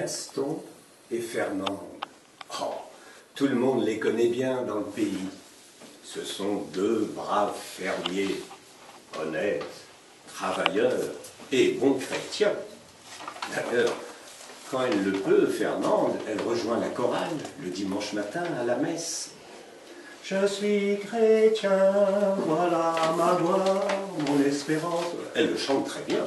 Gaston et Fernande. Oh, tout le monde les connaît bien dans le pays. Ce sont deux braves fermiers, honnêtes, travailleurs et bons chrétiens. D'ailleurs, quand elle le peut, Fernande, elle rejoint la chorale le dimanche matin à la messe. Je suis chrétien, voilà ma gloire, mon espérance. Elle le chante très bien.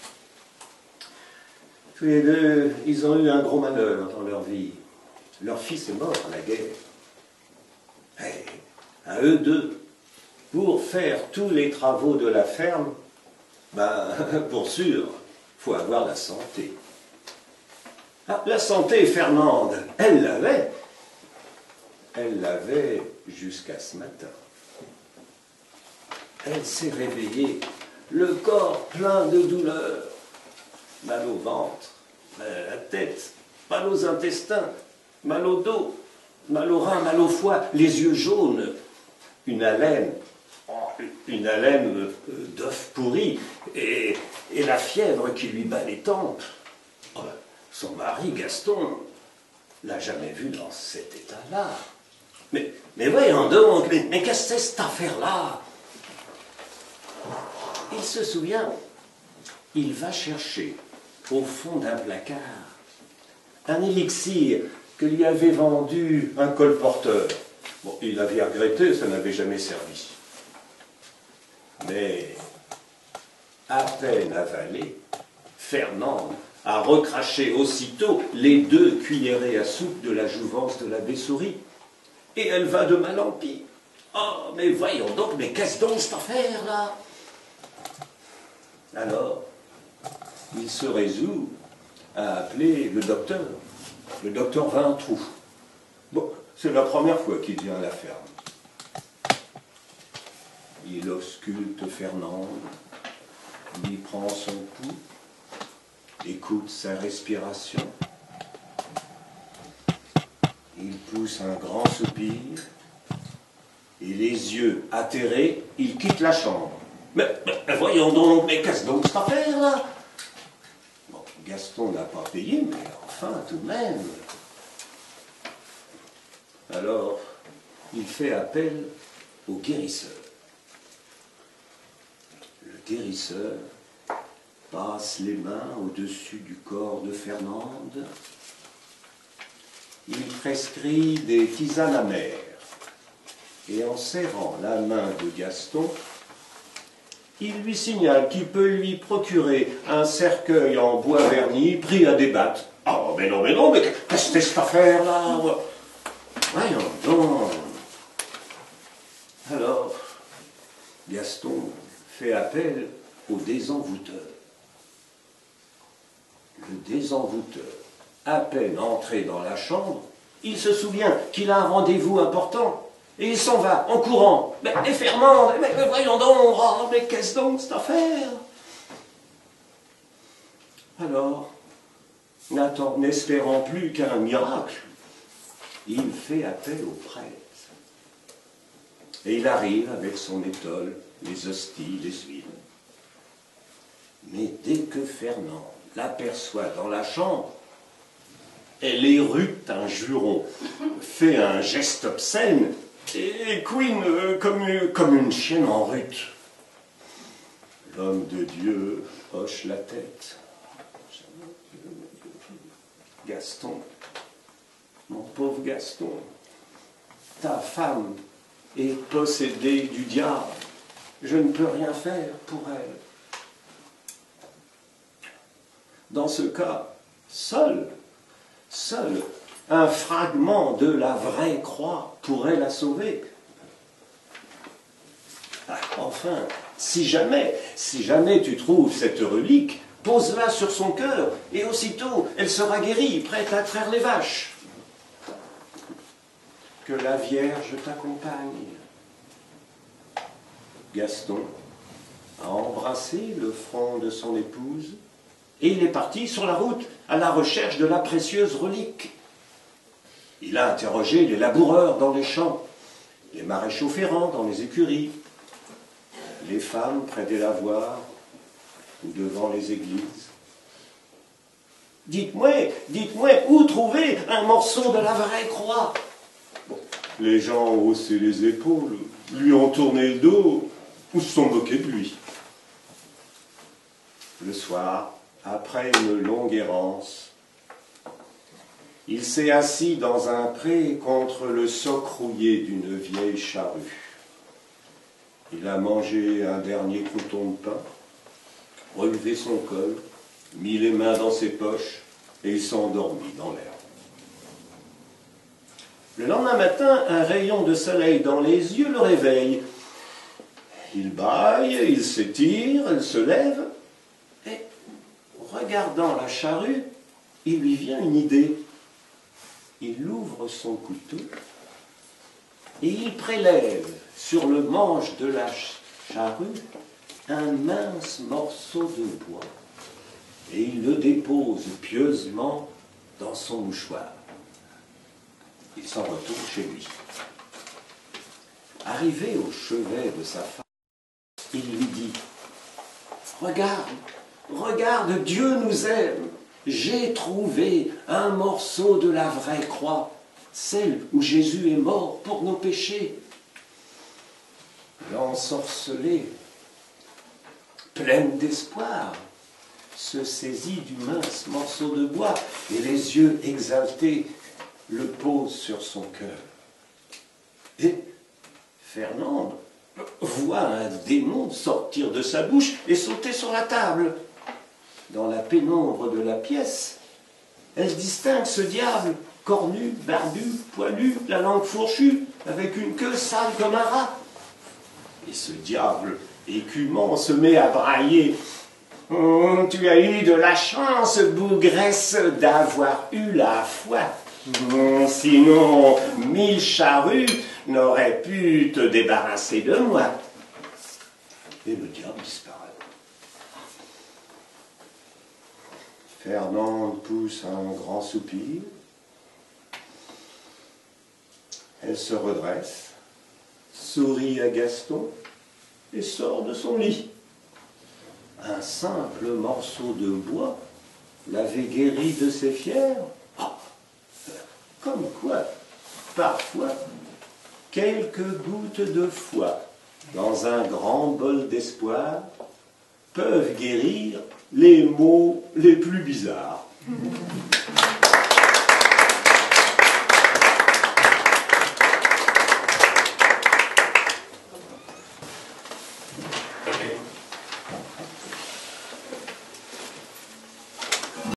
Tous les deux, ils ont eu un gros malheur dans leur vie. Leur fils est mort à la guerre. Et à eux deux, pour faire tous les travaux de la ferme, pour sûr, il faut avoir la santé. Ah, la santé, Fernande, elle l'avait. Elle l'avait jusqu'à ce matin. Elle s'est réveillée, le corps plein de douleurs. Mal au ventre, mal à la tête, mal aux intestins, mal au dos, mal au rein, mal au foie, les yeux jaunes, une haleine d'œuf pourri et la fièvre qui lui bat les tempes. Oh, son mari, Gaston, l'a jamais vue dans cet état-là. Mais voyons donc, mais qu'est-ce que c'est cette affaire-là? Il se souvient, il va chercher au fond d'un placard un élixir que lui avait vendu un colporteur. Bon, il avait regretté, ça n'avait jamais servi. Mais, à peine avalé, Fernande a recraché aussitôt les 2 cuillerées à soupe de la jouvence de l'abbé Souris. Et elle va de mal en pis. Oh, mais voyons donc, mais qu'est-ce donc cette affaire-là? Alors, il se résout à appeler le docteur Vintrou. Bon, c'est la première fois qu'il vient à la ferme. Il ausculte Fernande, lui prend son pouls, écoute sa respiration. Il pousse un grand soupir et les yeux atterrés, il quitte la chambre. Mais voyons donc, mais qu'est-ce donc cette affaire-là? Bon, Gaston n'a pas payé, mais enfin, tout de même. Alors, il fait appel au guérisseur. Le guérisseur passe les mains au-dessus du corps de Fernande. Il prescrit des tisanes amères. Et en serrant la main de Gaston, il lui signale qu'il peut lui procurer un cercueil en bois verni pris à débattre. Oh, mais non, mais qu'est-ce que c'est cette affaire-là? Voyons donc. Alors, Gaston fait appel au désenvoûteur. Le désenvoûteur, à peine entré dans la chambre, il se souvient qu'il a un rendez-vous important. Et il s'en va, en courant. Mais Fernande, mais voyons donc, oh, mais qu'est-ce donc cette affaire? Alors, n'espérant plus qu'un miracle, il fait appel au prêtre. Et il arrive avec son étole, les hosties, les huiles. Mais dès que Fernande l'aperçoit dans la chambre, elle érupte un juron, fait un geste obscène, et couine comme une chienne en rut. L'homme de Dieu hoche la tête. Gaston, mon pauvre Gaston, ta femme est possédée du diable. Je ne peux rien faire pour elle. Dans ce cas, seul un fragment de la vraie croix pourrait la sauver. Enfin, si jamais tu trouves cette relique, pose-la sur son cœur, et aussitôt elle sera guérie, prête à traire les vaches. Que la Vierge t'accompagne. Gaston a embrassé le front de son épouse, et il est parti sur la route à la recherche de la précieuse relique. Il a interrogé les laboureurs dans les champs, les maréchaux ferrants dans les écuries, les femmes près des lavoirs ou devant les églises. dites-moi, où trouver un morceau de la vraie croix? Bon, les gens ont haussé les épaules, lui ont tourné le dos, ou se sont moqués de lui. Le soir, après une longue errance, il s'est assis dans un pré contre le soc rouillé d'une vieille charrue. Il a mangé un dernier croûton de pain, relevé son col, mis les mains dans ses poches et il s'est endormi dans l'herbe. Le lendemain matin, un rayon de soleil dans les yeux le réveille. Il bâille, il s'étire, il se lève et, regardant la charrue, il lui vient une idée. Il ouvre son couteau et il prélève sur le manche de la charrue un mince morceau de bois et il le dépose pieusement dans son mouchoir. Il s'en retourne chez lui. Arrivé au chevet de sa femme, il lui dit « Regarde, Dieu nous aime. J'ai trouvé un morceau de la vraie croix, celle où Jésus est mort pour nos péchés. » L'ensorcelée, pleine d'espoir, se saisit du mince morceau de bois et les yeux exaltés le pose sur son cœur. Et Fernande voit un démon sortir de sa bouche et sauter sur la table. Dans la pénombre de la pièce, elle distingue ce diable, cornu, barbu, poilu, la langue fourchue, avec une queue sale comme un rat. Et ce diable, écumant, se met à brailler. Oh, tu as eu de la chance, bougresse, d'avoir eu la foi. Sinon, 1000 charrues n'auraient pu te débarrasser de moi. Et le diable disparaît. Fernande pousse un grand soupir. Elle se redresse, sourit à Gaston et sort de son lit. Un simple morceau de bois l'avait guéri de ses fièvres. Comme quoi, parfois, quelques gouttes de foi dans un grand bol d'espoir peuvent guérir les maux les plus bizarres.